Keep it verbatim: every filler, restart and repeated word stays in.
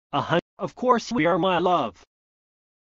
A hun- of course we are, my love.